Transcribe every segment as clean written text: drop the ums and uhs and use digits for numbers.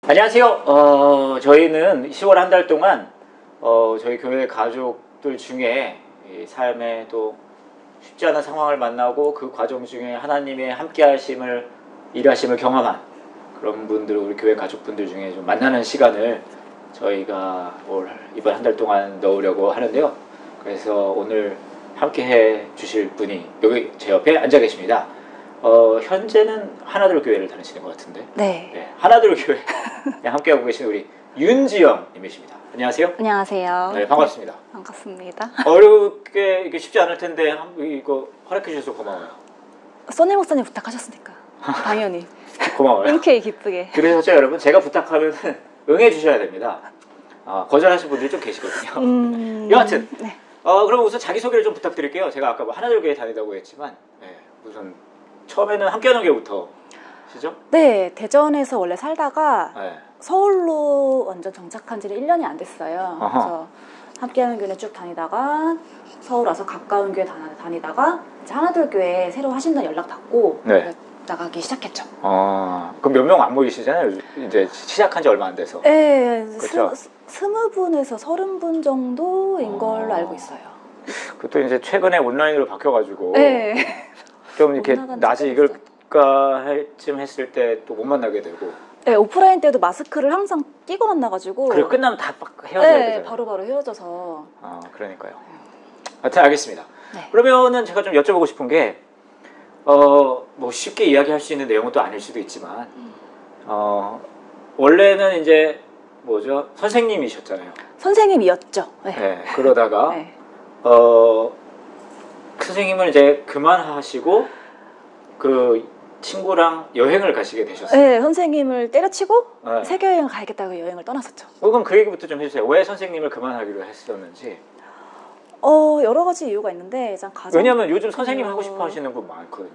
안녕하세요. 저희는 10월 한 달 동안 저희 교회 가족들 중에 이 삶에 또 쉽지 않은 상황을 만나고 그 과정 중에 하나님의 함께하심을 일하심을 경험한 그런 분들, 우리 교회 가족분들 중에 좀 만나는 시간을 저희가 이번 한 달 동안 넣으려고 하는데요. 그래서 오늘 함께해 주실 분이 여기 제 옆에 앉아 계십니다. 현재는 하나들 교회를 다니시는 것 같은데. 네. 하나들 교회 함께하고 계신 우리 윤지영 님이십니다. 안녕하세요. 안녕하세요. 네, 반갑습니다. 네, 반갑습니다. 어렵게 이게 쉽지 않을 텐데 이거 허락해 주셔서 고마워요. 써니 목사님 부탁하셨으니까 당연히. 고마워요. 흔쾌히 기쁘게. 그래서 여러분 제가 부탁하면 응해 주셔야 됩니다. 거절하신 분들이 좀 계시거든요. 여하튼 네. 그럼 우선 자기소개를 좀 부탁드릴게요. 제가 아까 뭐 하나들 교회 다니다고 했지만 우선 처음에는 함께하는 교회부터 시죠? 네, 대전에서 원래 살다가 네. 서울로 완전 정착한 지는 1년이 안 됐어요. 어허. 그래서 함께하는 교회 쭉 다니다가 서울 와서 가까운 교회 다니다가 이제 하나들 교회 새로 하신다는 연락 받고 네. 나가기 시작했죠. 그럼 몇 명 안 모이시잖아요. 이제 시작한 지 얼마 안 돼서. 네, 그렇죠? 20분에서 30분 정도인 걸로 알고 있어요. 그것도 이제 최근에 온라인으로 바뀌어가지고 네. 좀 이렇게 못 나간 낮에 적이 이걸까 쯤 했을 때 또 못 만나게 되고. 네, 오프라인 때도 마스크를 항상 끼고 만나가지고. 그리고 끝나면 다 헤어져야 네, 되잖아요. 바로바로 헤어져서. 그러니까요. 하여튼 알겠습니다. 네. 그러면은 제가 좀 여쭤보고 싶은 게 뭐 쉽게 이야기할 수 있는 내용은 또 아닐 수도 있지만 원래는 이제 뭐죠? 선생님이셨잖아요. 선생님이었죠. 네. 네, 그러다가 네. 선생님은 이제 그만하시고 그 친구랑 여행을 가시게 되셨어요. 네, 선생님을 때려치고 네. 세계여행 가야겠다고 여행을 떠났었죠. 그럼 그 얘기부터 좀 해주세요. 왜 선생님을 그만하기로 했었는지. 여러 가지 이유가 있는데 일단 가장 왜냐면 요즘 선생님 하고 싶어 하시는 분 많거든요.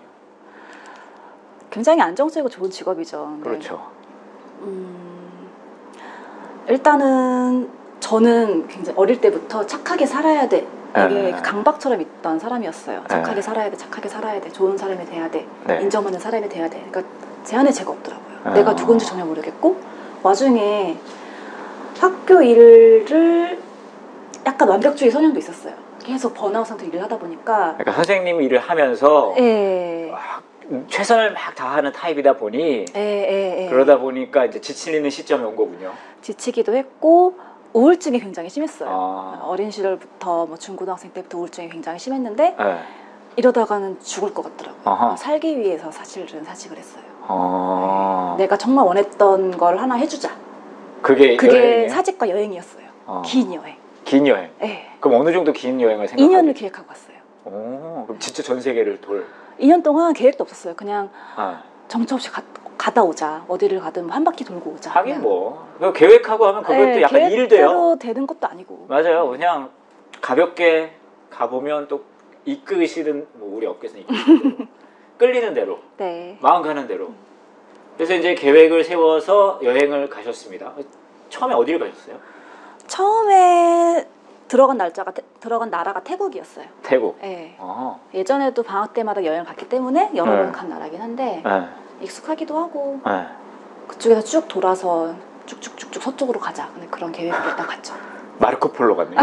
굉장히 안정적이고 좋은 직업이죠. 근데, 그렇죠. 일단은 저는 굉장히 어릴 때부터 착하게 살아야 돼. 이게 강박처럼 있던 사람이었어요. 착하게 살아야 돼, 착하게 살아야 돼, 좋은 사람이 돼야 돼, 인정받는 사람이 돼야 돼. 그러니까 제 안에 죄가 없더라고요. 내가 누군지 전혀 모르겠고 와중에 학교 일을 약간 완벽주의 성향도 있었어요. 계속 번아웃 상태로 일을 하다 보니까. 그러니까 선생님 일을 하면서 예. 최선을 막 다하는 타입이다 보니 예. 그러다 보니까 이제 지치는 시점이 온 거군요. 지치기도 했고 우울증이 굉장히 심했어요. 어린 시절부터 뭐 중고등학생 때부터 우울증이 굉장히 심했는데 이러다가는 죽을 것 같더라고요. 살기 위해서 사실은 사직을 했어요. 내가 정말 원했던 걸 하나 해주자. 그게 여행이에요? 사직과 여행이었어요. 긴 여행. 긴 여행? 네. 그럼 어느 정도 긴 여행을 생각하고? 2년을 계획하고 왔어요. 그럼 진짜 전 세계를 2년 동안 계획도 없었어요. 그냥 정처 없이 가다 오자. 어디를 가든 한 바퀴 돌고 오자. 하긴 그냥. 뭐 계획하고 하면 그것도 약간 일돼요. 계획대로 되는 것도 아니고. 맞아요. 그냥 가볍게 가보면 또 이끄시는 뭐 우리 업계에서는 이끄시는 대로 끌리는 대로 네. 마음 가는 대로. 그래서 이제 계획을 세워서 여행을 가셨습니다. 처음에 어디를 가셨어요? 처음에 들어간 나라가 태국이었어요. 태국. 네. 예전에도 방학 때마다 여행 갔기 때문에 여러 번 간 나라긴 한데 익숙하기도 하고 그쪽에서 쭉 돌아서 쭉쭉쭉쭉 서쪽으로 가자. 그런 계획으로 일단 갔죠. 마르코 폴로 같네요.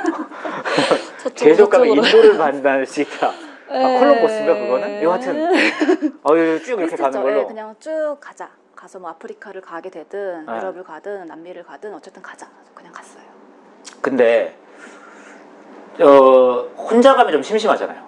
계속 가면 인도를 만날 수 있다. 콜럼버스인가 그거는? 여하튼 쭉 이렇게 가는 걸로. 그냥 쭉 가자. 가서 뭐 아프리카를 가게 되든 유럽을 가든 남미를 가든 어쨌든 가자. 그냥 갔어요. 근데 혼자 가면 좀 심심하잖아요.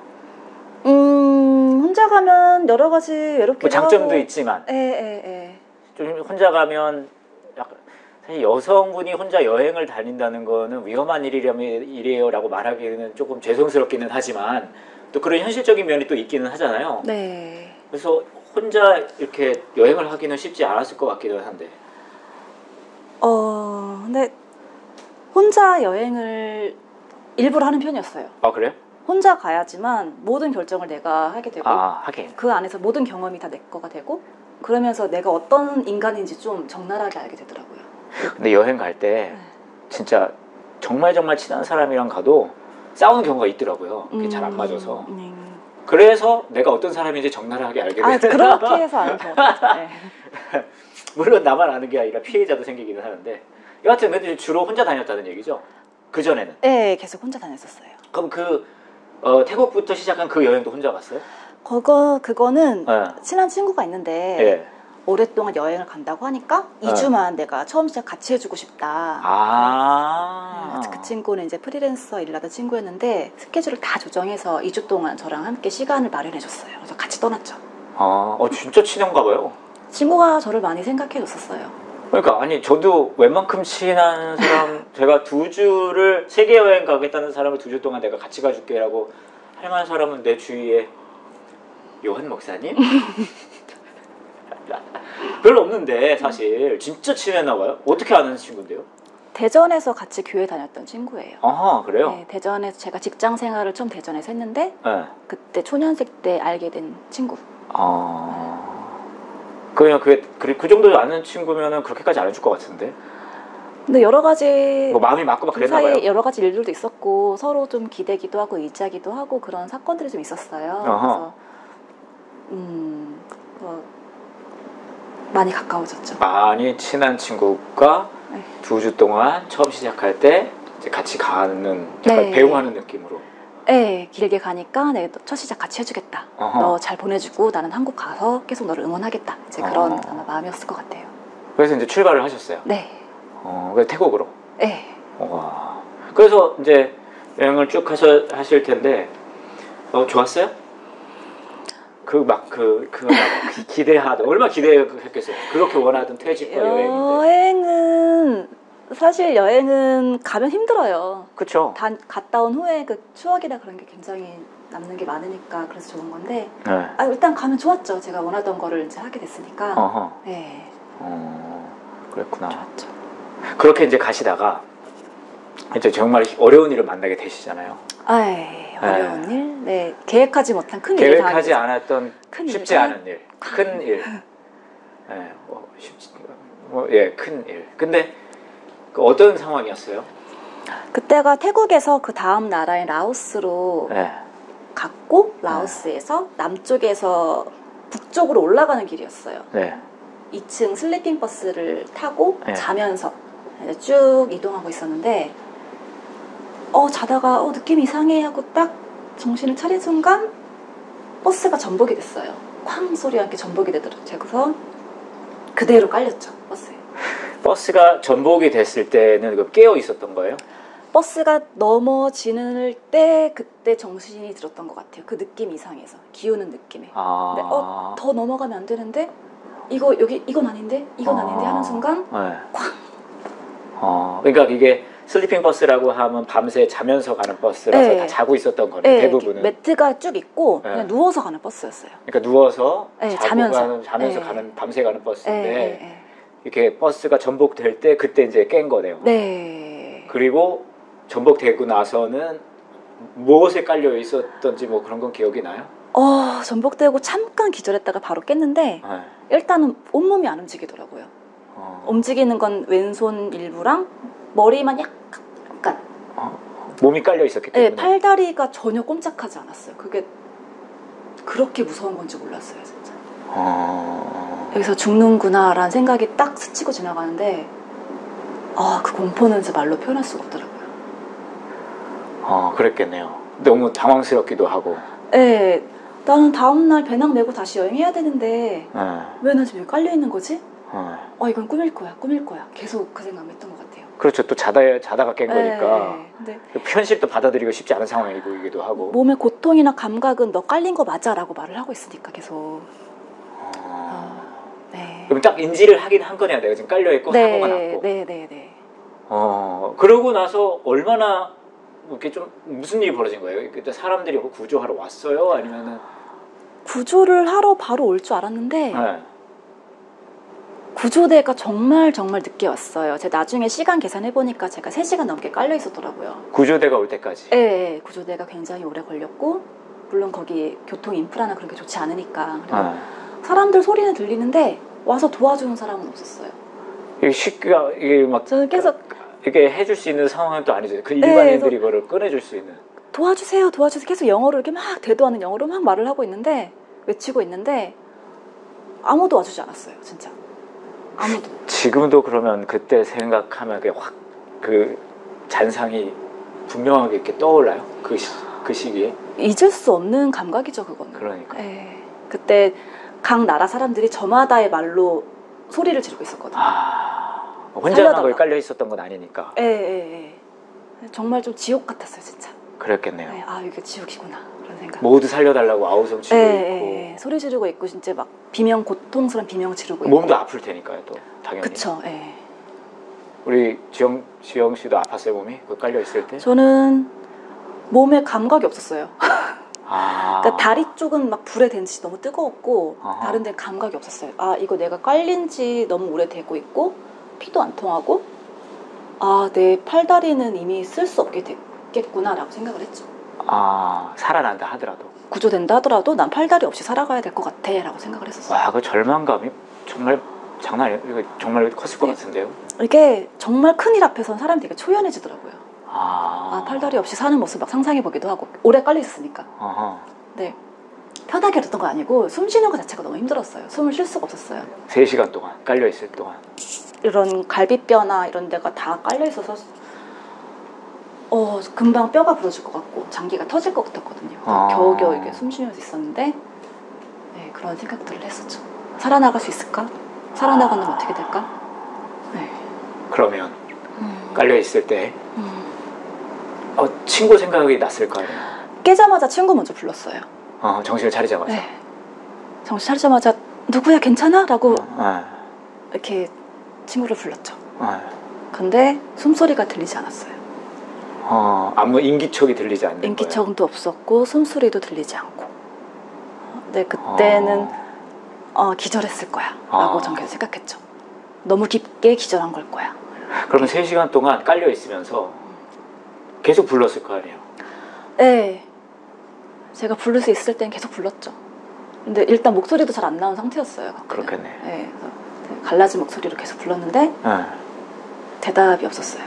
혼자 가면 여러 가지 외롭기도 뭐 장점도 하고. 있지만 좀 혼자 가면 약간 사실 여성분이 혼자 여행을 다닌다는 거는 위험한 일이에요라고 말하기는 조금 죄송스럽기는 하지만 또 그런 현실적인 면이 또 있기는 하잖아요. 네. 그래서 혼자 이렇게 여행을 하기는 쉽지 않았을 것 같기도 한데. 근데 혼자 여행을 일부러 하는 편이었어요. 그래요? 혼자 가야지만 모든 결정을 내가 하게 되고 하긴. 그 안에서 모든 경험이 다 내 거가 되고 그러면서 내가 어떤 인간인지 좀 적나라하게 알게 되더라고요. 근데 여행 갈 때 진짜 정말 친한 사람이랑 가도 싸우는 경우가 있더라고요. 그게 잘 안 맞아서. 그래서 내가 어떤 사람인지 적나라하게 알게 되는. 그렇게 해서 아는 경우가 있죠. 물론 나만 아는 게 아니라 피해자도 생기기는 하는데 여하튼 근데 주로 혼자 다녔다는 얘기죠? 그전에는? 네, 계속 혼자 다녔었어요. 그럼 태국부터 시작한 그 여행도 혼자 갔어요? 그거는 네. 친한 친구가 있는데 예. 오랫동안 여행을 간다고 하니까 네. 2주만 내가 처음 시작 같이 해주고 싶다. 그 친구는 이제 프리랜서 일하던 친구였는데 스케줄을 다 조정해서 2주 동안 저랑 함께 시간을 마련해줬어요. 그래서 같이 떠났죠. 진짜 친한가 봐요. 친구가 저를 많이 생각해줬었어요. 그러니까 아니 저도 웬만큼 친한 사람 제가 2주를 세계 여행 가겠다는 사람을 2주 동안 내가 같이 가줄게라고 할 만한 사람은 내 주위에 요한 목사님? 별로 없는데 사실 진짜 친했나 봐요. 어떻게 아는 친구인데요? 대전에서 같이 교회 다녔던 친구예요. 그래요? 네, 대전에서 제가 직장 생활을 처음 대전에서 했는데 네. 그때 초년생 때 알게 된 친구. 그냥 그 정도 아는 친구면은 그렇게까지 안 해줄 것 같은데. 근데 여러 가지 뭐 마음이 맞고 막 그 그랬나 사이에 봐요. 여러 가지 일들도 있었고 서로 좀 기대기도 하고 의지하기도 하고 그런 사건들이 좀 있었어요. 그래서 많이 가까워졌죠. 많이 친한 친구가 네. 2주 동안 처음 시작할 때 이제 같이 가는 약간 네. 배웅하는 느낌으로. 네, 길게 가니까 내가 첫 시작 같이 해주겠다. 너 잘 보내주고 나는 한국 가서 계속 너를 응원하겠다. 이제 그런 아마 마음이었을 것 같아요. 그래서 이제 출발을 하셨어요. 네. 그래서 태국으로. 네. 와. 그래서 이제 여행을 쭉 하실 텐데 좋았어요? 기대하던 얼마나 기대했겠어요. 그렇게 원하던 퇴직과 여행인데. 사실 여행은 가면 힘들어요. 그렇죠. 갔다 온 후에 그 추억이나 그런 게 굉장히 남는 게 많으니까 그래서 좋은 건데 네. 일단 가면 좋았죠. 제가 원하던 거를 이제 하게 됐으니까. 네. 그랬구나. 좋았죠. 그렇게 이제 가시다가 이제 정말 어려운 일을 만나게 되시잖아요. 어려운 일? 네. 계획하지 못한 큰 일을 계획하지 않았던 쉽지 않은 일. 큰 일. 큰 일. 근데 어떤 상황이었어요? 그때가 태국에서 그 다음 나라인 라오스로 갔고 라오스에서 남쪽에서 북쪽으로 올라가는 길이었어요. 2층 슬리핑 버스를 타고 자면서 쭉 이동하고 있었는데 자다가 느낌이 이상해 하고 딱 정신을 차린 순간 버스가 전복이 됐어요. 쾅 소리와 함께 전복이 되더라고요. 그래서 그대로 깔렸죠, 버스에. 버스가 전복이 됐을 때는 깨어 있었던 거예요? 버스가 넘어지는 때 그때 정신이 들었던 것 같아요. 그 느낌이 이상해서 기우는 느낌에. 근데 더 넘어가면 안 되는데 이건 아닌데 이건 아닌데 하는 순간 쾅. 그러니까 이게 슬리핑 버스라고 하면 밤새 자면서 가는 버스라서 다 자고 있었던 거네. 대부분은 매트가 쭉 있고 그냥 누워서 가는 버스였어요. 그러니까 누워서 자면서 가는 밤새 가는 버스인데 이렇게 버스가 전복될 때 그때 이제 깬 거네요. 네. 그리고 전복되고 나서는 무엇에 깔려 있었던지 뭐 그런 건 기억이 나요? 전복되고 잠깐 기절했다가 바로 깼는데 일단은 온몸이 안 움직이더라고요. 움직이는 건 왼손 일부랑 머리만 약간 몸이 깔려 있었기 때문에. 네, 팔다리가 전혀 꼼짝하지 않았어요. 그게 그렇게 무서운 건지 몰랐어요, 진짜. 여기서 죽는구나 라는 생각이 딱 스치고 지나가는데 그 공포는 진짜 말로 표현할 수가 없더라고요. 그랬겠네요. 너무 당황스럽기도 하고. 네, 나는 다음날 배낭 메고 다시 여행해야 되는데 왜 나 지금 여기 깔려있는 거지? 이건 꿈일 거야. 계속 그 생각을 했던 것 같아요. 그렇죠. 또 자다가 깬 거니까. 네. 현실도 받아들이기 쉽지 않은 상황이기도 하고. 몸의 고통이나 감각은 너 깔린 거 맞아 라고 말을 하고 있으니까 계속. 네. 그럼 딱 인지를 하긴 한 거네요. 내가 지금 깔려있고 사고가 났고. 네. 그러고 나서 얼마나 이렇게 좀 무슨 일이 벌어진 거예요? 그때 사람들이 구조하러 왔어요? 아니면은 구조를 하러 바로 올 줄 알았는데 구조대가 정말 늦게 왔어요. 제가 나중에 시간 계산해보니까 제가 3시간 넘게 깔려 있었더라고요. 구조대가 올 때까지? 네, 구조대가 굉장히 오래 걸렸고 물론 거기 교통 인프라나 그런 게 좋지 않으니까 사람들 소리는 들리는데 와서 도와주는 사람은 없었어요. 이게 막 저는 계속 이게 해줄 수 있는 상황은 또 아니죠. 그 일반인들이 이거를 꺼내줄 수 있는. 도와주세요. 계속 영어로 이렇게 막 대도하는 영어로 막 말을 하고 있는데 외치고 있는데 아무도 와주지 않았어요, 진짜. 아무도. 지금도 그러면 그때 생각하면 확 그 잔상이 분명하게 이렇게 떠올라요? 그 시기에? 잊을 수 없는 감각이죠, 그거는. 그러니까. 예. 그때 각 나라 사람들이 저마다의 말로 소리를 지르고 있었거든요. 혼자만 거기 깔려 있었던 건 아니니까. 예. 정말 좀 지옥 같았어요, 진짜. 그랬겠네요. 예, 이게 지옥이구나 그런 생각. 모두 살려달라고 아우성 치고 있고. 소리 지르고 있고 진짜 막 고통스러운 비명 지르고 있고. 몸도 아플 테니까요, 또 당연히. 그쵸. 예. 우리 지영 씨도 아팠어요, 몸이? 그 깔려 있을 때? 저는 몸에 감각이 없었어요. 그러니까 다리 쪽은 막 불에 댄 듯이 너무 뜨거웠고 다른 데는 감각이 없었어요. 이거 내가 깔린 지 너무 오래되고 있고 피도 안 통하고 내 팔다리는 이미 쓸 수 없게 됐겠구나 라고 생각을 했죠. 살아난다 하더라도 구조된다 하더라도 난 팔다리 없이 살아가야 될 것 같아 라고 생각을 했었어요. 그 절망감이 정말 장난 아니에요. 이거 정말 컸을 것 같은데요. 이게 정말 큰일 앞에서는 사람이 되게 초연해지더라고요. 팔다리 없이 사는 모습 막 상상해보기도 하고 오래 깔려 있으니까. 네, 편하게 했던 거 아니고 숨 쉬는 것 자체가 너무 힘들었어요. 숨을 쉴 수가 없었어요. 3시간 동안 깔려 있을 동안 이런 갈비뼈나 이런 데가 다 깔려 있어서 금방 뼈가 부러질 것 같고 장기가 터질 것 같았거든요. 겨우겨우 이렇게 숨 쉬면서 있었는데 네, 그런 생각들을 했었죠. 살아나갈 수 있을까? 살아나가면 어떻게 될까? 네. 그러면 깔려 있을 때 친구 생각이 났을 거 아니에요. 깨자마자 친구 먼저 불렀어요. 정신을 차리자마자. 네. 정신 차리자마자 누구야 괜찮아? 라고 이렇게 친구를 불렀죠. 근데 숨소리가 들리지 않았어요. 아무 인기척이 들리지 않는 인기척도 없었고 숨소리도 들리지 않고. 근데 그때는 기절했을 거야 라고 전 계속 생각했죠. 너무 깊게 기절한 걸 거야. 그러면 3시간 동안 깔려 있으면서 계속 불렀을 거 아니에요. 네, 제가 부를 수 있을 땐 계속 불렀죠. 근데 일단 목소리도 잘 안 나온 상태였어요. 그때는. 그렇겠네. 네, 그래서 갈라진 목소리로 계속 불렀는데 대답이 없었어요.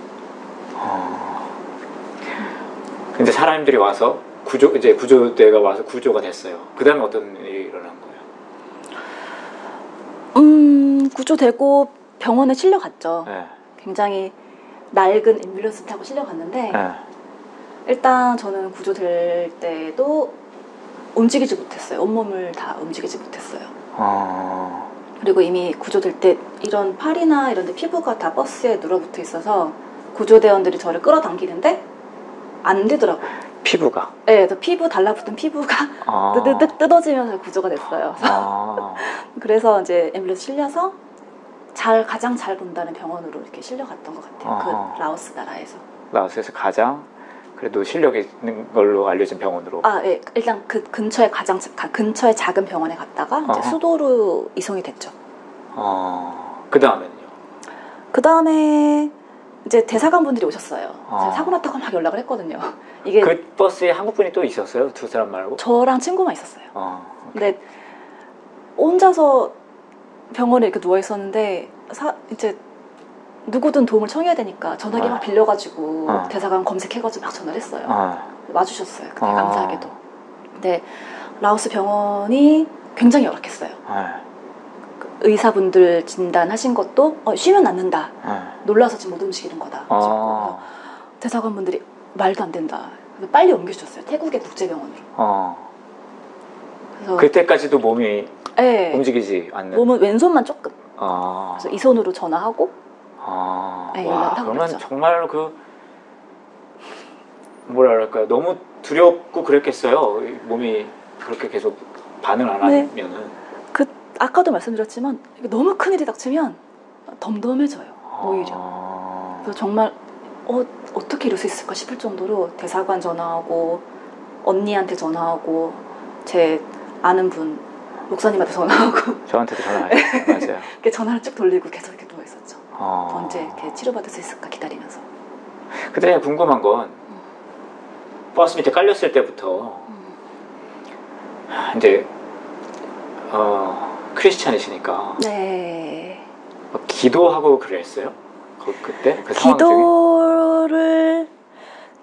근데 사람들이 와서 구조대가 와서 구조가 됐어요. 그 다음에 어떤 일이 일어난 거예요? 구조되고 병원에 실려갔죠. 네. 굉장히 낡은 앰뷸런스 타고 실려갔는데 일단 저는 구조될 때도 움직이지 못했어요. 온몸을 다 움직이지 못했어요. 그리고 이미 구조될 때 이런 팔이나 이런 데 피부가 다 버스에 눌어붙어 있어서 구조대원들이 저를 끌어당기는데 안 되더라고요. 피부가? 네, 피부 달라붙은 피부가 뜨드득 뜯어지면서 구조가 됐어요. 그래서 이제 앰뷸런스 실려서 가장 잘 본다는 병원으로 이렇게 실려갔던 것 같아요. 그 라오스 나라에서. 라오스에서 가장 그래도 실력이 있는 걸로 알려진 병원으로. 네. 일단 그 근처에 근처에 작은 병원에 갔다가 이제 수도로 이송이 됐죠. 그 다음에는요? 그 다음에 이제 대사관 분들이 오셨어요. 제가 사고 났다고 막 연락을 했거든요. 이게 그 버스에 한국 분이 또 있었어요? 두 사람 말고? 저랑 친구만 있었어요. 근데 혼자서 병원에 이렇게 누워 있었는데 이제 누구든 도움을 청해야 되니까 전화기 막 빌려가지고 대사관 검색해가지고 막 전화를 했어요. 와주셨어요. 그게 감사하게도. 근데 라오스 병원이 굉장히 열악했어요. 의사분들 진단하신 것도 쉬면 낫는다. 놀라서 지금 못 움직이는 거다. 대사관분들이 말도 안 된다. 그래서 빨리 옮겨주셨어요. 태국의 국제병원으로. 그래서 그때까지도 몸이 움직이지 않는. 몸은 왼손만 조금. 그래서 이 손으로 전화하고. 그러면 그랬죠. 정말 뭐랄까요, 너무 두렵고 그랬겠어요. 몸이 그렇게 계속 반응 안 하면은. 아까도 말씀드렸지만 너무 큰일이 닥치면 덤덤해져요. 오히려. 그래서 정말 어떻게 이럴 수 있을까 싶을 정도로 대사관 전화하고 언니한테 전화하고 제 아는 분 목사님한테 전화하고 저한테도 전화해요. 맞아요. 이렇게 전화를 쭉 돌리고 계속 이렇게 누워 있었죠. 언제 이렇게 치료받을 수 있을까 기다리면서. 근데 궁금한 건 버스 밑에 깔렸을 때부터 이제 크리스찬이시니까 네. 기도하고 그랬어요? 그때? 그 상황 중에?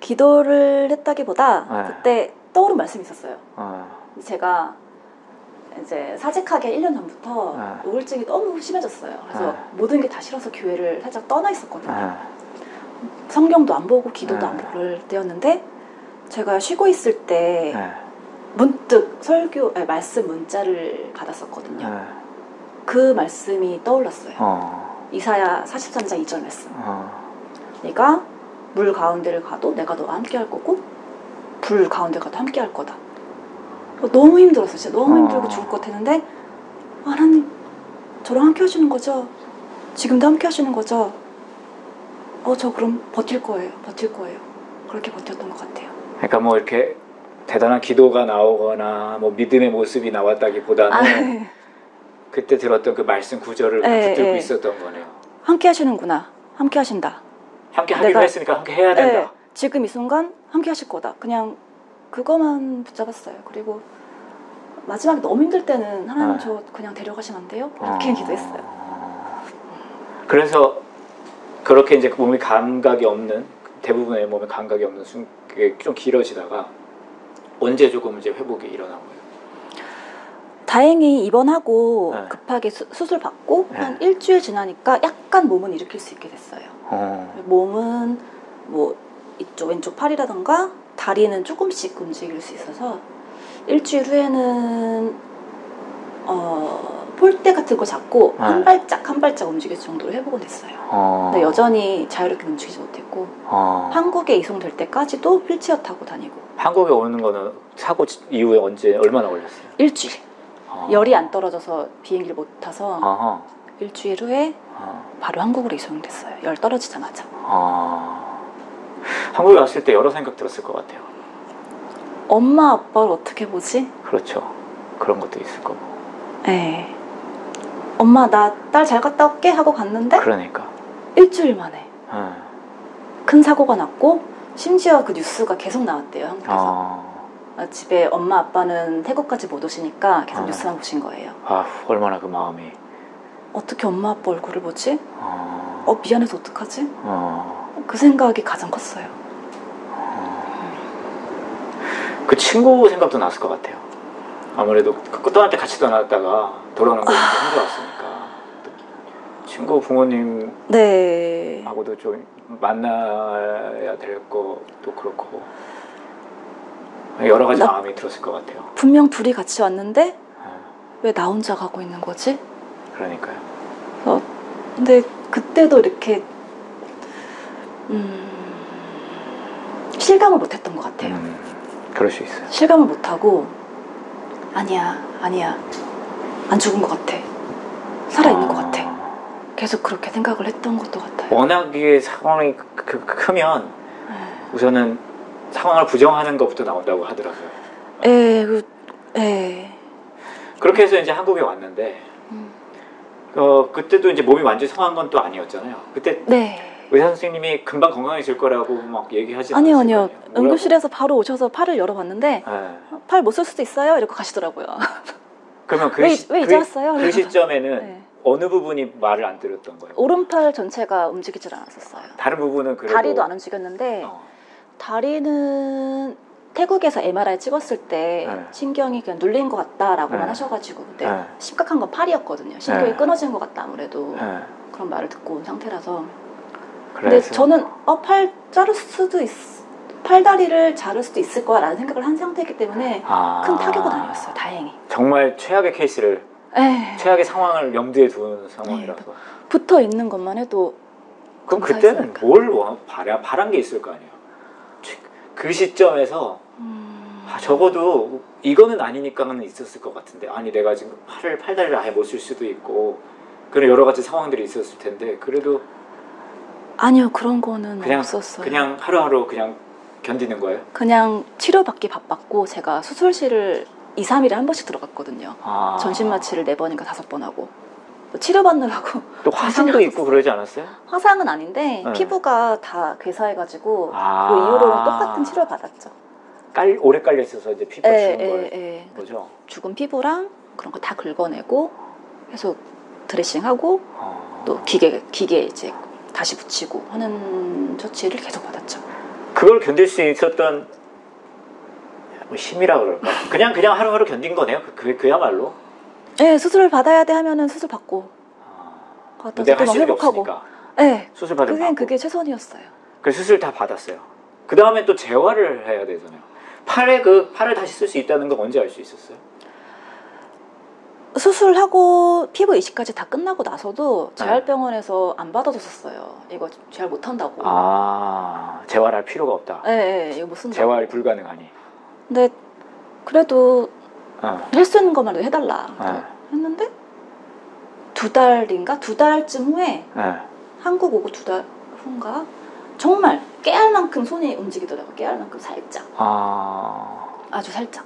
기도를 했다기보다 그때 떠오른 말씀이 있었어요. 제가 이제 사직하기 1년 전부터 우울증이 너무 심해졌어요. 그래서 모든 게 다 싫어서 교회를 살짝 떠나 있었거든요. 성경도 안 보고 기도도 안 보고 그럴 때였는데 제가 쉬고 있을 때 문득 말씀 문자를 받았었거든요. 그 말씀이 떠올랐어요. 이사야 43장 2절 말씀. 네가 물 가운데를 가도 내가 너와 함께 할 거고 불 가운데 가도 함께 할 거다. 너무 힘들었어요. 진짜 너무 힘들고 죽을 것 같았는데 하나님 저랑 함께 하시는 거죠? 지금도 함께 하시는 거죠? 저 그럼 버틸 거예요. 그렇게 버텼던 것 같아요. 그러니까 뭐 이렇게 대단한 기도가 나오거나 뭐 믿음의 모습이 나왔다기보다는 그때 들었던 그 말씀 구절을 붙들고 있었던 거네요. 함께 하시는구나. 함께 하신다. 함께 하기로 했으니까 함께 해야 된다. 지금 이 순간 함께 하실 거다. 그냥 그거만 붙잡았어요. 그리고 마지막에 너무 힘들 때는 하나님 저 그냥 데려가시면 안 돼요? 이렇게 기도했어요. 그래서 그렇게 이제 몸이 감각이 없는 대부분의 몸에 감각이 없는 게 좀 길어지다가 언제 조금 이제 회복이 일어난 거예요? 다행히 입원하고 급하게 수술 받고 한 일주일 지나니까 약간 몸은 일으킬 수 있게 됐어요. 몸은 뭐 이쪽 왼쪽 팔이라던가 다리는 조금씩 움직일 수 있어서 일주일 후에는 폴대 같은 거 잡고 한 발짝 움직일 정도로 회복은 됐어요. 근데 여전히 자유롭게 움직이지 못했고 한국에 이송될 때까지도 휠체어 타고 다니고. 한국에 오는 거는 사고 이후에 얼마나 걸렸어요? 일주일. 열이 안 떨어져서 비행기를 못 타서 일주일 후에 바로 한국으로 이송됐어요. 열 떨어지자마자. 한국에 왔을 때 여러 생각 들었을 것 같아요. 엄마 아빠를 어떻게 보지? 그렇죠. 그런 것도 있을 거고. 네. 엄마 나 딸 잘 갔다 올게 하고 갔는데 그러니까 일주일 만에 큰 사고가 났고 심지어 그 뉴스가 계속 나왔대요. 한국에서. 집에 엄마 아빠는 태국까지 못 오시니까 계속 뉴스만 보신 거예요. 얼마나 그 마음이. 어떻게 엄마 아빠 얼굴을 보지? 미안해서 어떡하지? 그 생각이 가장 컸어요. 그 친구 생각도 났을 것 같아요. 아무래도 떠날 때 같이 떠났다가 돌아오는 거 힘들었으니까 친구 부모님하고도 좀 만나야 될 것도 그렇고 여러 가지 마음이 들었을 것 같아요. 분명 둘이 같이 왔는데 왜 나 혼자 가고 있는 거지? 그러니까요. 근데 그때도 이렇게 실감을 못했던 것 같아요. 그럴 수 있어요. 실감을 못하고 아니야 안 죽은 것 같아. 살아있는 것 같아. 계속 그렇게 생각을 했던 것도 같아요. 워낙에 상황이 크면 우선은 상황을 부정하는 것부터 나온다고 하더라고요. 그렇게 해서 이제 한국에 왔는데 그때도 이제 몸이 완전히 상한 건 또 아니었잖아요. 그때 의사 선생님이 금방 건강해질 거라고 막 얘기하지 않았어요? 아니요. 응급실에서 바로 오셔서 팔을 열어봤는데 팔 못 쓸 수도 있어요? 이러고 가시더라고요. 그러면 왜 이제 왔어요? 그 시점에는 어느 부분이 말을 안 들었던 거예요? 오른팔 전체가 움직이질 않았었어요. 다른 부분은 그래도 다리도 안 움직였는데 다리는 태국에서 MRI 찍었을 때 신경이 그냥 눌린 것 같다라고만 하셔가지고 근데 심각한 건 팔이었거든요. 신경이 끊어진 것 같다 아무래도 그런 말을 듣고 온 상태라서. 근데 저는 팔 자를 수도 팔다리를 자를 수도 있을 거야라는 생각을 한 상태이기 때문에 큰 타격은 아니었어요. 다행히. 정말 최악의 케이스를 최악의 상황을 염두에 두는 상황이라서 붙어 있는 것만 해도. 그럼 그때는 뭘 바란 게 있을 거 아니에요. 그 시점에서 적어도 이거는 아니니까는 있었을 것 같은데 아니 내가 지금 팔다리를 아예 못 쓸 수도 있고 그런 여러 가지 상황들이 있었을 텐데 그래도 아니요 그런 거는 없었어요. 그냥 하루하루 그냥 견디는 거예요? 그냥 치료받기 바빴고 제가 수술실을 2, 3일에 한 번씩 들어갔거든요. 전신마취를 4번인가 5번 하고 치료받느라고. 또 화상도 있고 그러지 않았어요? 화상은 아닌데 피부가 다 괴사해가지고 그 이후로는 똑같은 치료를 받았죠. 오래 깔려 있어서 이제 피부가 죽은 거죠? 죽은 피부랑 그런 거 다 긁어내고 계속 드레싱하고 또 기계 이제 다시 붙이고 하는 처치를 계속 받았죠. 그걸 견딜 수 있었던 힘이라 그럴까? 그냥 하루하루 견딘 거네요. 그야말로. 네, 수술 받아야 돼 하면은 수술 받고. 내가 할 수 있는 게 없으니까. 네. 수술 받으면 받고. 그게 최선이었어요. 그 수술 다 받았어요. 그 다음에 또 재활을 해야 되잖아요. 팔을 다시 쓸 수 있다는 건 언제 알 수 있었어요? 수술하고 피부 이식까지 다 끝나고 나서도 재활병원에서 안 받아줬었어요. 이거 재활 못한다고. 재활할 필요가 없다. 네, 이거 못 쓴다. 재활 불가능하니. 근데 그래도 할 수 있는 것만 해달라. 했는데 2달인가? 2달쯤 후에 한국 오고 2달 후인가? 정말 깨알 만큼 손이 움직이더라고요. 깨알 만큼 살짝. 아주 살짝.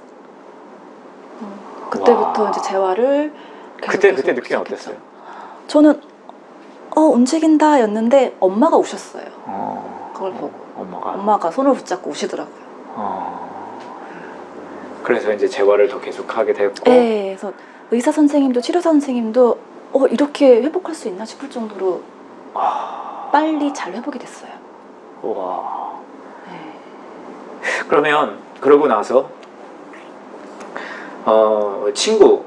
그때부터 이제 재활을 그때 느낌이 어땠어요? 저는 움직인다 였는데 엄마가 우셨어요. 그걸 보고 엄마가 손을 붙잡고 우시더라고요. 그래서 이제 재활을 더 계속하게 됐고. 네, 그래서 의사 선생님도 치료사 선생님도 이렇게 회복할 수 있나 싶을 정도로 빨리 잘 회복이 됐어요. 와. 네. 그러면 그러고 나서 친구.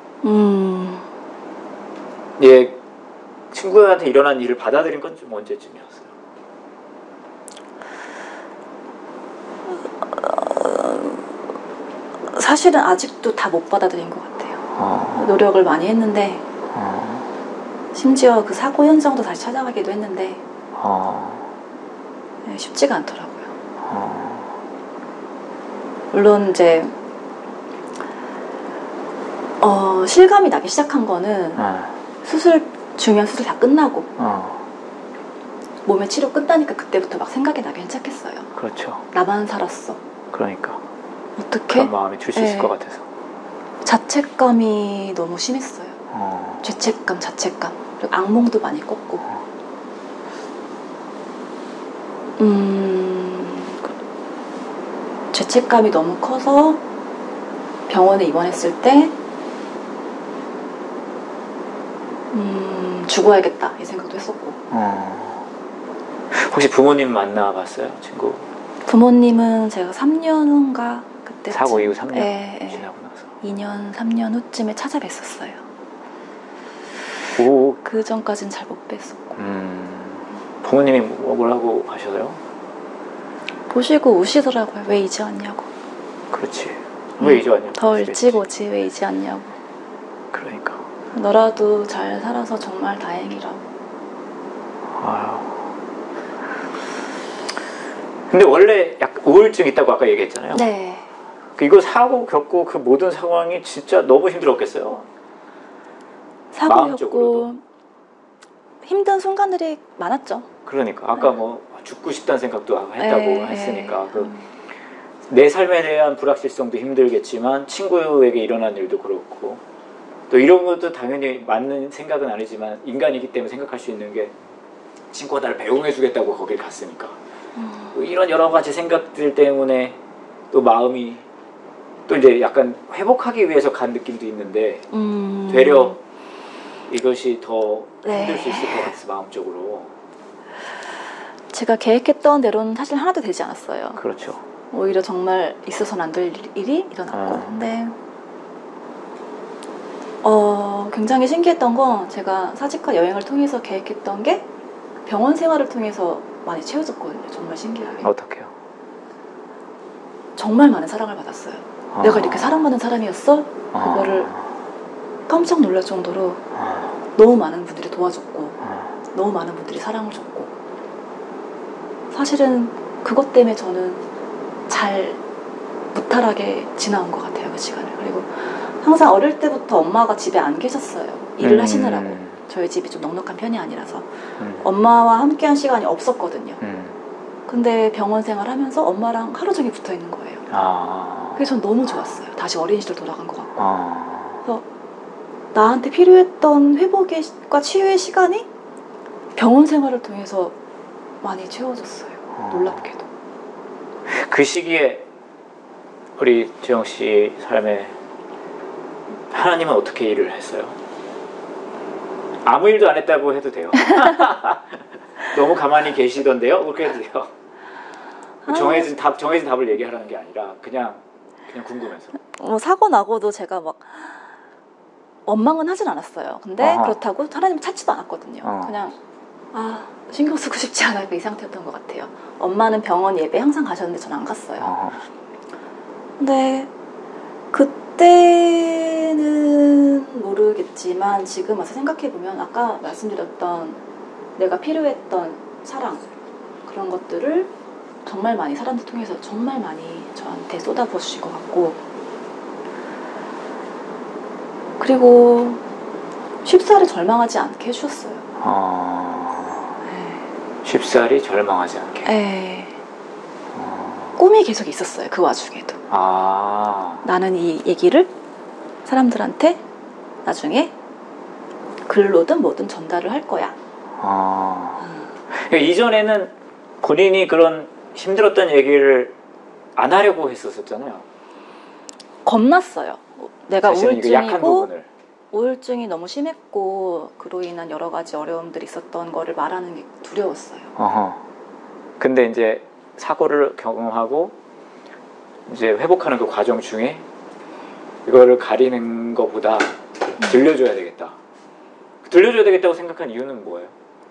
친구한테 일어난 일을 받아들인 건 좀 언제쯤이었어요? 사실은 아직도 다 못 받아들인 것 같아요. 노력을 많이 했는데 심지어 그 사고 현장도 다시 찾아가기도 했는데 쉽지가 않더라고요. 물론 이제 실감이 나기 시작한 거는 중요한 수술 다 끝나고 몸의 치료 끝나니까 그때부터 막 생각이 나기 시작했어요. 그렇죠. 나만 살았어. 그러니까 어떻게? 그런 마음이 들 수 있을 것 같아서. 자책감이 너무 심했어요. 죄책감, 자책감. 그리고 악몽도 많이 꿨고. 죄책감이 너무 커서 병원에 입원했을 때 죽어야겠다 이 생각도 했었고. 혹시 부모님 만나봤어요? 친구? 부모님은 제가 3년 후인가 그때 사고 이후 3년 지나고 나서 2년 3년 후쯤에 찾아뵀었어요. 그 전까지는 잘 못 뵀었고. 부모님이 뭐라고 하셔요? 보시고 우시더라고요. 왜 이제 왔냐고. 그렇지. 왜 이제 왔냐고. 더 일찍 오지 왜 이제 왔냐고. 그러니까. 너라도 잘 살아서 정말 다행이라고. 아유. 근데 원래 약간 우울증 있다고 아까 얘기했잖아요. 네. 이거 사고 겪고 그 모든 상황이 진짜 너무 힘들었겠어요. 사고 겪고 힘든 순간들이 많았죠. 그러니까 아까 뭐 죽고 싶다는 생각도 했다고 했으니까 내 삶에 대한 불확실성도 힘들겠지만 친구에게 일어난 일도 그렇고 또 이런 것도 당연히 맞는 생각은 아니지만 인간이기 때문에 생각할 수 있는 게 친구가 나를 배웅해 주겠다고 거길 갔으니까 이런 여러 가지 생각들 때문에 또 마음이 또 이제 약간 회복하기 위해서 간 느낌도 있는데 되려 이것이 더 힘들 수 있을 것 같아서 마음적으로. 제가 계획했던 대로는 사실 하나도 되지 않았어요. 그렇죠. 오히려 정말 있어서는 안 될 일이 일어났고. 근데 굉장히 신기했던 건 제가 사직과 여행을 통해서 계획했던 게 병원 생활을 통해서 많이 채워졌거든요. 정말 신기하게. 어떻게요? 정말 많은 사랑을 받았어요. 내가 이렇게 사랑받는 사람이었어? 그거를 깜짝 놀랄 정도로 너무 많은 분들이 도와줬고 너무 많은 분들이 사랑을 줬고 사실은 그것 때문에 저는 잘 무탈하게 지나온 것 같아요. 그 시간을. 그리고 항상 어릴 때부터 엄마가 집에 안 계셨어요. 일을 하시느라고. 저희 집이 좀 넉넉한 편이 아니라서 엄마와 함께한 시간이 없었거든요. 근데 병원 생활하면서 엄마랑 하루 종일 붙어 있는 거예요. 그래서 전 너무 좋았어요. 다시 어린 시절 돌아간 것 같고. 그래서 나한테 필요했던 회복과 치유의 시간이 병원 생활을 통해서 많이 채워졌어요. 놀랍게도. 그 시기에 우리 지영 씨 삶에 하나님은 어떻게 일을 했어요? 아무 일도 안 했다고 해도 돼요. 너무 가만히 계시던데요? 그렇게 해도 돼요. 정해진 답을 얘기하라는 게 아니라 그냥 궁금해서. 사고 나고도 제가 막 원망은 하진 않았어요. 근데 아하. 그렇다고 하나님 찾지도 않았거든요. 어. 그냥 신경 쓰고 싶지 않아 이 상태였던 것 같아요. 엄마는 병원 예배 항상 가셨는데 저는 안 갔어요. 근데 그때는 모르겠지만 지금 와서 생각해보면 아까 말씀드렸던 내가 필요했던 사랑 그런 것들을 정말 많이 사람들 통해서 정말 많이 저한테 쏟아부어 주신 것 같고, 그리고 쉽사리 절망하지 않게 해주셨어요. 쉽사리 절망하지 않게. 네. 꿈이 계속 있었어요. 그 와중에도. 나는 이 얘기를 사람들한테 나중에 글로든 뭐든 전달을 할 거야. 그러니까 이전에는 본인이 그런 힘들었던 얘기를 안 하려고 했었잖아요. 겁났어요. 내가 약한 부분을. 우울증이 너무 심했고 그로 인한 여러 가지 어려움들이 있었던 거를 말하는 게 두려웠어요. 근데 이제 사고를 경험하고 이제 회복하는 그 과정 중에 이거를 가리는 것보다 들려줘야 되겠다. 들려줘야 되겠다고 생각한 이유는 뭐예요?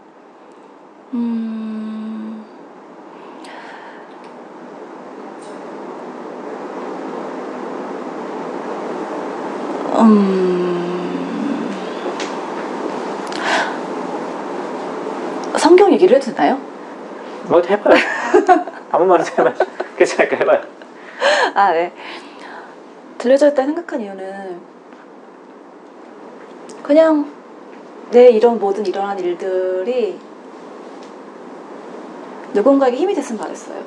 성경 얘기를 해도 되나요? 뭐 해봐요. 아무 말이나 해봐요. 괜찮을까 해봐요. 네. 들려줬다 생각한 이유는 그냥 내 이런 모든 일어난 일들이 누군가에게 힘이 됐으면 말했어요.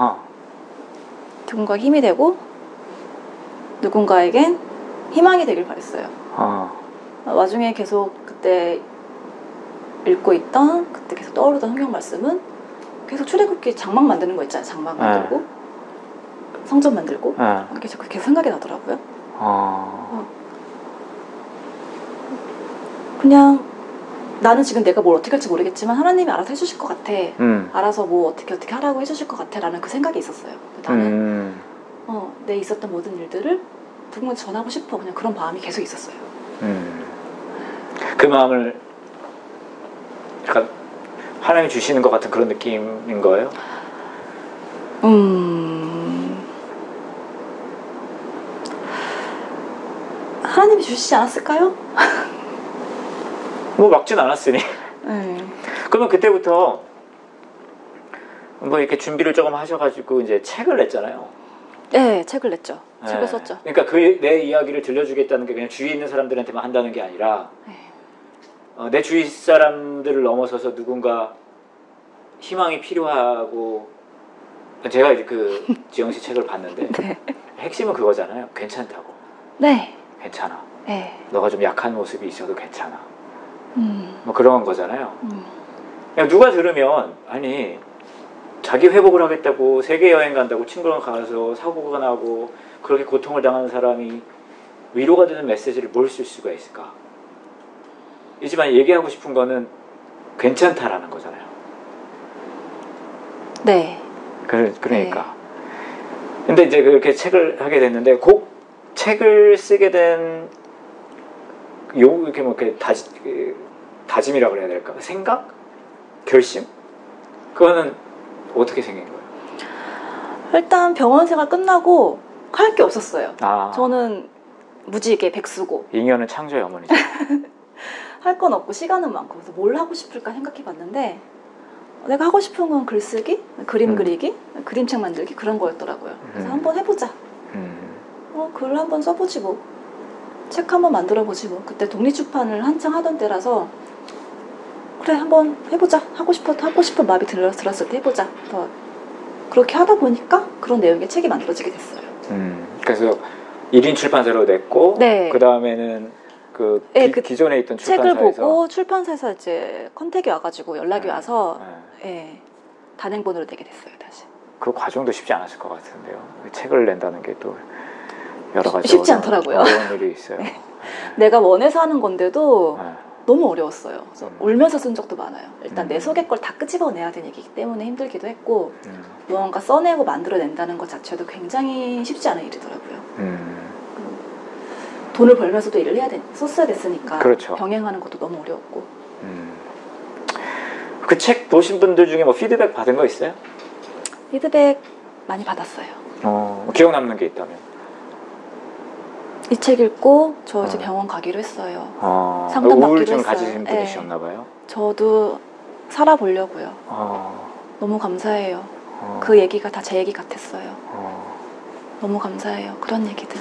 누군가에게 힘이 되고 누군가에겐 희망이 되길 바랬어요. 와중에 계속 그때 읽고 있던 그때 계속 떠오르던 성경 말씀은 계속 출애굽기 장막 만드는 거 있잖아요. 장막 만들고 성전 만들고 계속 생각이 나더라고요. 그냥 나는 지금 내가 뭘 어떻게 할지 모르겠지만 하나님이 알아서 해주실 것 같아. 알아서 뭐 어떻게 하라고 해주실 것 같아 라는 그 생각이 있었어요. 나는 내 있었던 모든 일들을 누군가한테 전하고 싶어. 그냥 그런 마음이 계속 있었어요. 그 마음을 약간 하나님이 주시는 것 같은 그런 느낌인 거예요? 하나님이 주시지 않았을까요? 뭐 막진 않았으니. 그러면 그때부터 뭐 이렇게 준비를 조금 하셔가지고 이제 책을 냈잖아요. 네, 책을 냈죠. 책을 썼죠. 그러니까 내 이야기를 들려주겠다는 게 그냥 주위에 있는 사람들한테만 한다는 게 아니라 내 주위 사람들을 넘어서서 누군가 희망이 필요하고, 제가 이제 그 지영 씨 책을 봤는데 핵심은 그거잖아요. 괜찮다고. 네. 괜찮아. 네. 너가 좀 약한 모습이 있어도 괜찮아. 뭐 그런 거잖아요. 그냥 누가 들으면 아니 자기 회복을 하겠다고 세계 여행 간다고 친구랑 가서 사고가 나고 그렇게 고통을 당하는 사람이 위로가 되는 메시지를 뭘 쓸 수가 있을까? 이지만 얘기하고 싶은 거는 괜찮다라는 거잖아요. 네. 그러니까. 근데 이제 그렇게 책을 하게 됐는데 그 책을 쓰게 된 이렇게 뭐 이렇게 다짐이라고 그래야 될까? 생각? 결심? 그거는 어떻게 생긴 거예요? 일단 병원 생활 끝나고 할 게 없었어요. 저는 무지개 백수고. 잉여는 창조의 어머니죠. 할 건 없고 시간은 많고 그래서 뭘 하고 싶을까 생각해 봤는데 내가 하고 싶은 건 글쓰기, 그림 그리기, 그림책 만들기 그런 거였더라고요. 그래서 한번 해보자. 글 한번 써보지 뭐. 책 한번 만들어보지 뭐. 그때 독립출판을 한창 하던 때라서 그래 한번 해보자. 하고 싶은 마음이 들었을 때 해보자. 그렇게 하다 보니까 그런 내용의 책이 만들어지게 됐어요. 그래서 1인 출판사로 냈고 네. 그 다음에는 기존에 있던 출판사에서 책을 보고 출판사에서 이제 컨택이 와가지고 연락이 와서 단행본으로 내게 됐어요. 다시. 그 과정도 쉽지 않았을 것 같은데요. 책을 낸다는 게 또 여러 가지 쉽지 않더라고요. 어려운 일이 있어요. 내가 원해서 하는 건데도 너무 어려웠어요. 그래서 울면서 쓴 적도 많아요. 일단 내 속의 걸 다 끄집어내야 되는 얘기이기 때문에 힘들기도 했고 무언가 써내고 만들어낸다는 것 자체도 굉장히 쉽지 않은 일이더라고요. 돈을 벌면서도 일을 썼어야 됐으니까 그렇죠. 병행하는 것도 너무 어려웠고. 그 책 보신 분들 중에 뭐 피드백 받은 거 있어요? 피드백 많이 받았어요. 기억 남는 게 있다면? 이 책 읽고 저 이제 병원 가기로 했어요. 상담 받기로 우울증 했어요. 가지신 분이셨나 봐요. 저도 살아보려고요. 너무 감사해요. 그 얘기가 다 제 얘기 같았어요. 너무 감사해요. 그런 얘기들.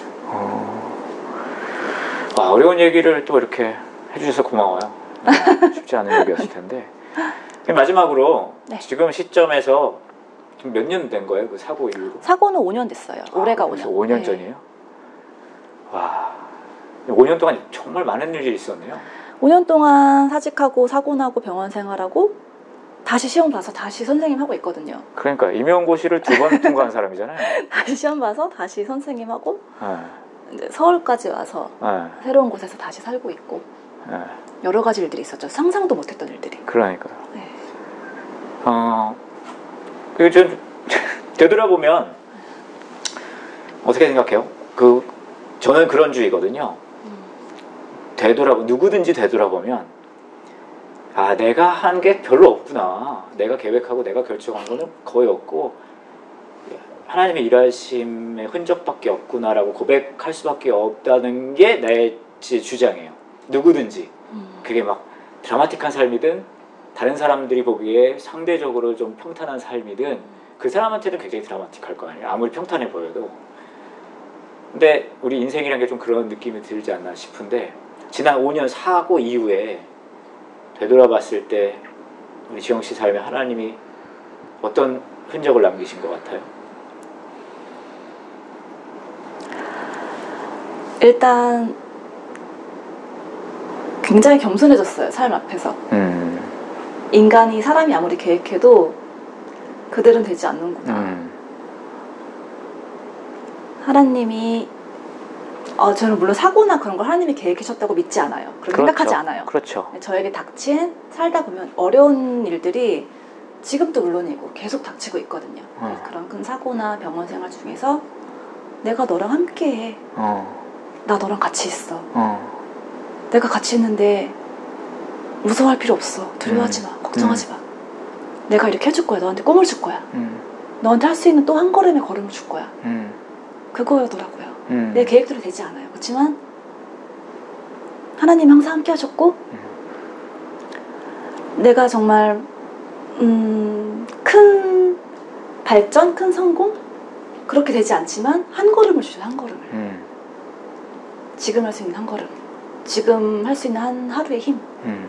어려운 얘기를 또 이렇게 해주셔서 고마워요. 쉽지 않은 얘기였을 텐데. 마지막으로 네. 지금 시점에서 지금 몇 년 된 거예요? 그 사고 이후로? 사고는 5년 됐어요. 올해가 5년. 5년 네. 전이에요? 와, 5년 동안 정말 많은 일이 있었네요. 5년 동안 사직하고 사고 나고 병원 생활하고 다시 시험 봐서 다시 선생님 하고 있거든요. 그러니까 임용고시를 2번 통과한 사람이잖아요. 다시 시험 봐서 다시 선생님 하고 네. 이제 서울까지 와서 네. 새로운 곳에서 다시 살고 있고 네. 여러 가지 일들이 있었죠. 상상도 못했던 일들이. 그러니까요. 네. 그 좀 되돌아보면 어떻게 생각해요? 저는 그런 주의거든요. 누구든지 되돌아보면 내가 한 게 별로 없구나. 내가 계획하고 내가 결정한 거는 거의 없고 하나님의 일하심의 흔적밖에 없구나라고 고백할 수밖에 없다는 게 나의 주장이에요. 누구든지. 그게 막 드라마틱한 삶이든 다른 사람들이 보기에 상대적으로 좀 평탄한 삶이든 그 사람한테는 굉장히 드라마틱할 거 아니에요. 아무리 평탄해 보여도. 근데 우리 인생이란 게 좀 그런 느낌이 들지 않나 싶은데 지난 5년 사고 이후에 되돌아봤을 때 우리 지영씨 삶에 하나님이 어떤 흔적을 남기신 것 같아요? 일단 굉장히 겸손해졌어요. 삶 앞에서. 인간이 사람이 아무리 계획해도 그들은 되지 않는구나. 하나님이 저는 물론 사고나 그런 걸 하나님이 계획하셨다고 믿지 않아요. 그렇게 그렇죠. 생각하지 않아요. 그렇죠. 저에게 닥친 살다 보면 어려운 일들이 지금도 물론이고 계속 닥치고 있거든요. 그런 큰 사고나 병원 생활 중에서 내가 너랑 함께해. 나 너랑 같이 있어. 내가 같이 있는데 무서워할 필요 없어. 두려워하지 마. 걱정하지 마. 내가 이렇게 해줄 거야. 너한테 꿈을 줄 거야. 너한테 할 수 있는 또 한 걸음의 걸음을 줄 거야. 그거였더라고요. 내 계획대로 되지 않아요. 그렇지만 하나님 항상 함께 하셨고 내가 정말 큰 발전, 큰 성공 그렇게 되지 않지만 한 걸음을 주셔요. 한 걸음을. 지금 할 수 있는 한 걸음. 지금 할 수 있는 한 하루의 힘.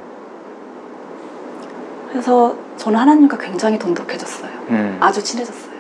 그래서 저는 하나님과 굉장히 돈독해졌어요. 아주 친해졌어요.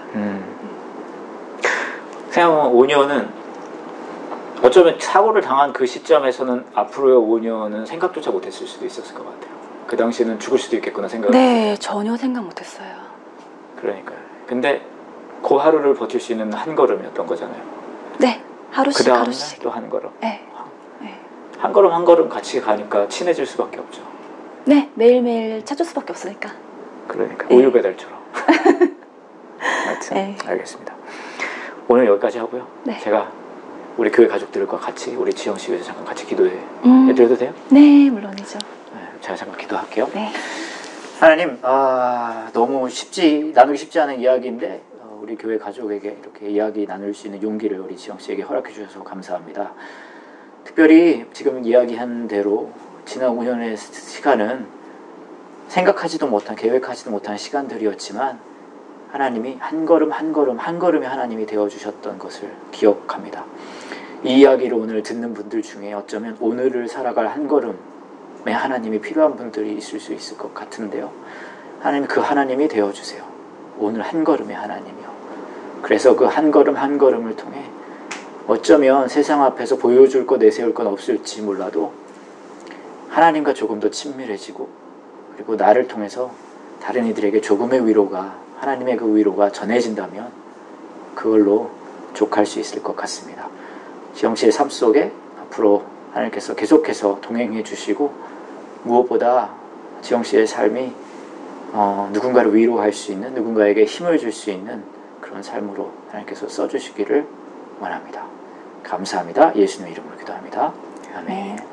생각하면 5년은 어쩌면 사고를 당한 그 시점에서는 앞으로의 5년은 생각조차 못했을 수도 있었을 것 같아요. 그 당시에는 죽을 수도 있겠구나 생각. 네, 전혀 생각 못했어요. 그러니까요. 근데 그 하루를 버틸 수 있는 한 걸음이었던 거잖아요. 네, 하루씩 그 다음날 하루씩. 또 한 걸음. 네. 한 걸음 한 걸음 같이 가니까 친해질 수밖에 없죠. 네, 매일매일 찾을 수밖에 없으니까. 그러니까 네. 우유 배달처럼. 하여튼 네. 알겠습니다. 오늘 여기까지 하고요. 네. 제가 우리 교회 가족들과 같이 우리 지영 씨 위해서 잠깐 같이 기도해 드려도 돼요? 네, 물론이죠. 네, 제가 잠깐 기도할게요. 네. 하나님, 너무 나누기 쉽지 않은 이야기인데 우리 교회 가족에게 이렇게 이야기 나눌 수 있는 용기를 우리 지영 씨에게 허락해 주셔서 감사합니다. 특별히 지금 이야기한 대로 지난 5년의 시간은 생각하지도 못한, 계획하지도 못한 시간들이었지만 하나님이 한 걸음 한 걸음 한 걸음에 하나님이 되어주셨던 것을 기억합니다. 이 이야기를 오늘 듣는 분들 중에 어쩌면 오늘을 살아갈 한 걸음에 하나님이 필요한 분들이 있을 수 있을 것 같은데요. 하나님, 그 하나님이 되어주세요. 오늘 한 걸음의 하나님이요. 그래서 그 한 걸음 한 걸음을 통해 어쩌면 세상 앞에서 보여줄 것 내세울 건 없을지 몰라도 하나님과 조금 더 친밀해지고 그리고 나를 통해서 다른 이들에게 조금의 위로가, 하나님의 그 위로가 전해진다면 그걸로 족할 수 있을 것 같습니다. 지영 씨의 삶 속에 앞으로 하나님께서 계속해서 동행해 주시고 무엇보다 지영 씨의 삶이 누군가를 위로할 수 있는, 누군가에게 힘을 줄 수 있는 그런 삶으로 하나님께서 써주시기를 원합니다. 감사합니다. 예수님의 이름으로 기도합니다. 아멘.